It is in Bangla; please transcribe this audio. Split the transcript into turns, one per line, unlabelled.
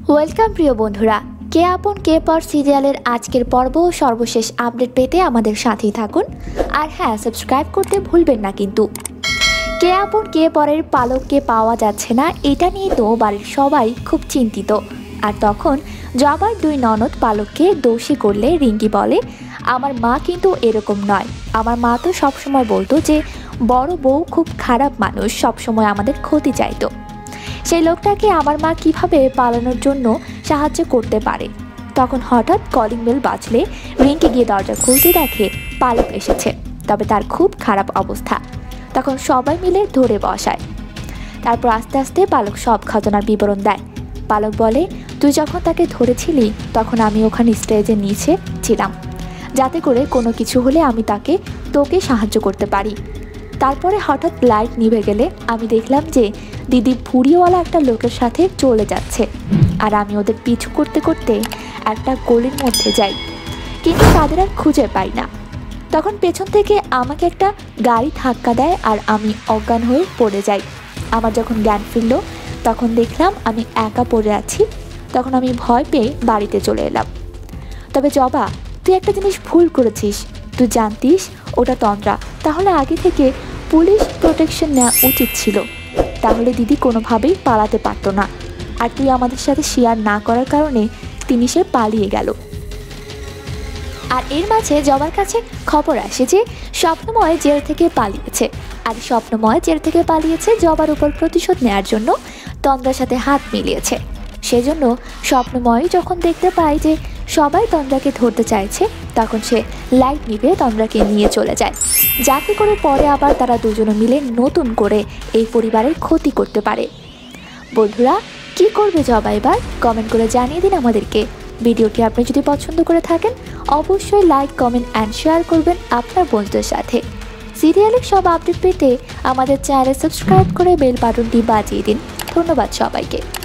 ওয়েলকাম প্রিয় বন্ধুরা, কে আপন কে পর সিরিয়ালের আজকের পর্ব সর্বশেষ আপডেট পেতে আমাদের সাথেই থাকুন। আর হ্যাঁ, সাবস্ক্রাইব করতে ভুলবেন না কিন্তু। কে আপন কে পরের পালককে পাওয়া যাচ্ছে না, এটা নিয়ে তো বাড়ির সবাই খুব চিন্তিত। আর তখন জবার দুই ননদ পালককে দোষী করলে রিঙ্কি বলে, আমার মা কিন্তু এরকম নয়। আমার মা তো সবসময় বলতো যে বড় বউ খুব খারাপ মানুষ, সবসময় আমাদের ক্ষতি চাইতো। সেই লোকটাকে আমার মা কিভাবে পালানোর জন্য সাহায্য করতে পারে। তখন হঠাৎ কলিং বেল বাজলে রিঙ্কি গিয়ে দরজা খুলতে দেখে পালক এসেছে, তবে তার খুব খারাপ অবস্থা। তখন সবাই মিলে ধরে বসায়। তারপর আস্তে আস্তে পালক সব ঘটনার বিবরণ দেয়। পালক বলে, তুই যখন তাকে ধরেছিলি তখন আমি ওখানে স্টেজের নিচে ছিলাম, যাতে করে কোনো কিছু হলে আমি তোকে সাহায্য করতে পারি। তারপরে হঠাৎ লাইট নিভে গেলে আমি দেখলাম যে দিদি ভুড়িওয়ালা একটা লোকের সাথে চলে যাচ্ছে, আর আমি ওদের পিছু করতে করতে একটা গলির মধ্যে যাই, কিন্তু তাদের আর খুঁজে পাই না। তখন পেছন থেকে আমাকে একটা গাড়ি ধাক্কা দেয় আর আমি অজ্ঞান হয়ে পড়ে যাই। আমার যখন জ্ঞান ফিরল তখন দেখলাম আমি একা পড়ে আছি। তখন আমি ভয় পেয়ে বাড়িতে চলে এলাম। তবে জবা, তুই একটা জিনিস ভুল করেছিস। তুই জানতিস ওটা তন্দ্রা, তাহলে আগে থেকে পুলিশ প্রোটেকশন নেওয়া উচিত ছিল, তাহলে দিদি কোনোভাবেই পালাতে পারতো না। আর তুই আমাদের সাথে শেয়ার না করার কারণে সে পালিয়ে গেল। আর এর মাঝে জবার কাছে খবর আসে যে স্বপ্নময় জেল থেকে পালিয়েছে, আর স্বপ্নময় জেল থেকে পালিয়েছে জবার উপর প্রতিশোধ নেওয়ার জন্য তন্দ্রার সাথে হাত মিলিয়েছে। সেজন্য স্বপ্নময় যখন দেখতে পায় যে সবাই তন্দ্রাকে ধরতে চাইছে, তখন সে লাইট নিভে তন্দ্রাকে নিয়ে চলে যায়, যাতে করে পরে আবার তারা দুজনে মিলে নতুন করে এই পরিবারের ক্ষতি করতে পারে। বন্ধুরা, কি করবে জবা এবার? কমেন্ট করে জানিয়ে দিন আমাদেরকে। ভিডিওটি আপনি যদি পছন্দ করে থাকেন অবশ্যই লাইক, কমেন্ট অ্যান্ড শেয়ার করবেন আপনার বন্ধুদের সাথে। সিরিয়ালের সব আপডেট পেতে আমাদের চ্যানেল সাবস্ক্রাইব করে বেল বাটনটি বাজিয়ে দিন। ধন্যবাদ সবাইকে।